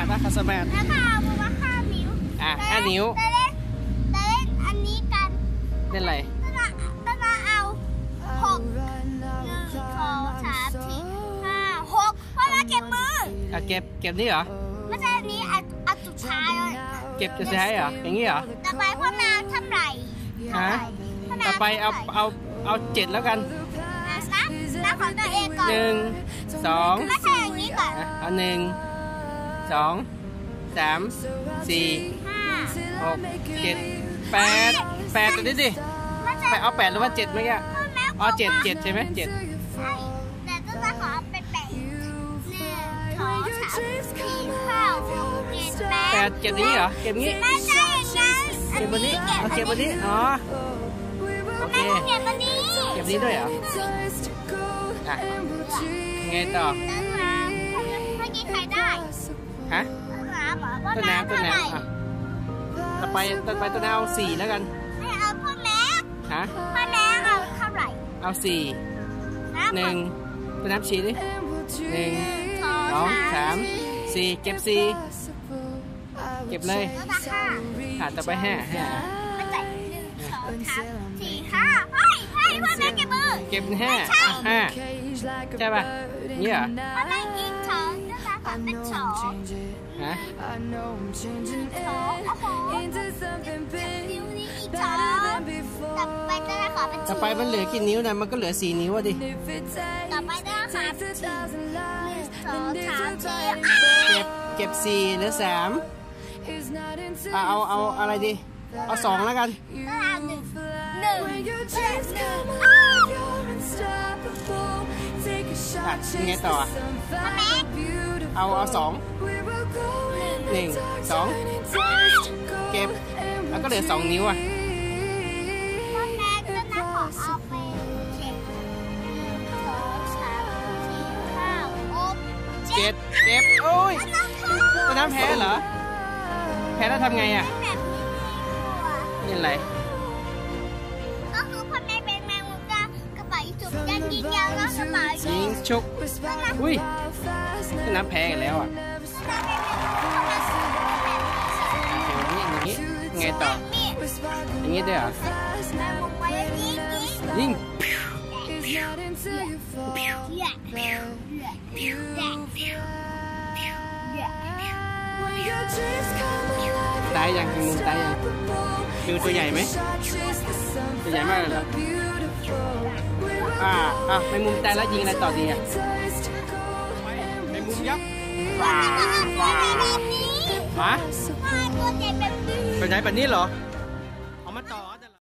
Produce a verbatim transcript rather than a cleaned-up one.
ดว่าคาสมาร์ทแล้วก็เอามาห้านิ้วอ่ะห้านิ้วแต่เล่นแต่เล่นอันนี้กันเล่นอะไรก็จะก็จะเอาหกหนึ่งสองสามสี่ห้าหกเพราะว่าเก็บมืออ่ะเก็บเก็บนี่เหรอไม่ใช่อันนี้อันอันสุดท้ายเลยเก็บจะใช้เหรออย่างนี้เหรอต่อไปพ่อแมวทำไรฮะต่อไปเอาเอาเอาเจ็ดแล้วกันนับนับของตัวเองก่อนหนึ่งสองไม่ใช่อย่างนี้ก่อนเอาหนึ่งสองสามสี่ห้าหกเจ็ดแปดแปดตัวนี้ดิไปเอาแปดหรือว่าเจ็ดเมื่อกี้อ๋อเจ็ดเจ็ดใช่ไหมเจ็ดใช่แต่ต้องขอเป็นแปดหนึ่งสองสามสี่ห้าหกเจ็ดแปดแปดเก็บนี้เหรอเก็บงี้ไม่ใช่อย่างนั้นเก็บบนนี้เอาเก็บบนนี้อ๋อโอเคเก็บบนนี้เก็บนี้ด้วยเหรออ่ะไงต่อต้นน้ำเมื่อกี้ใครได้ฮะต้นน้ำเหรอต้นน้ำต้นน้ำอ่ะต่อไปต่อไปต้นน้ำเอาสี่แล้วกันไม่เอาพ่อแม่ฮะพ่อแม่เอาเท่าไหร่เอาสี่หนึ่งต้นน้ำชี้ดิหนึ่งสองสามสี่เก็บสี่เก็บเลยค่ะต่อไปห้าห้าไม่ใช่หนึ่งสองสามสี่ห้าเฮ้ยเฮ้ยพ่อแม่เก็บมือเก็บห้าห้าใช่ป่ะนี่เหรอพ่อแม่กินสองต้นน้ำเป็นสองฮะสองโอ้โหนิ้วนี้อีกสองต่อไปต้นน้ำขอเป็นต่อไปมันเหลือกี่นิ้วนะมันก็เหลือสี่นิ้วดิต่อไปต้นน้ำขอเป็นสองสามสี่เก็บเก็บสี่เหลือสามเอาเอาอะไรดีเอาสองแล้วกันเอาหนึ่งหนึ่งอ่ะยังไงต่อเอาเอาสองหนึ่งสองเก็บแล้วก็เหลือสองนิ้วอ่ะพ่อแม่ก็น่าขอเอาไปเก็บสองสามสี่ห้าหกเจ็ดเก็บโอ้ยตัวน้ำแพ้เหรอแพ้แล้วทำไงอ่ะนี่อะไรก็คือพ่อแม่เป็นแมงมุมกกระป๋องจุกยันยิงยาวแล้วกระป๋องยิงชุกอุ้ยตัวน้ำแพ้กันแล้วอ่ะอย่างนี้อย่างนี้ไงต่ออย่างนี้ด้วยเหรอยิงตายยังมุมตายยังดูตัวใหญ่ไหมตัวใหญ่มากเลยเหรออ่าอ่ะในมุมตายแล้วยิงอะไรต่อดีอ่ะในมุมยักษ์ว้าว้าฮะตัวใหญ่แบบนี้เหรอ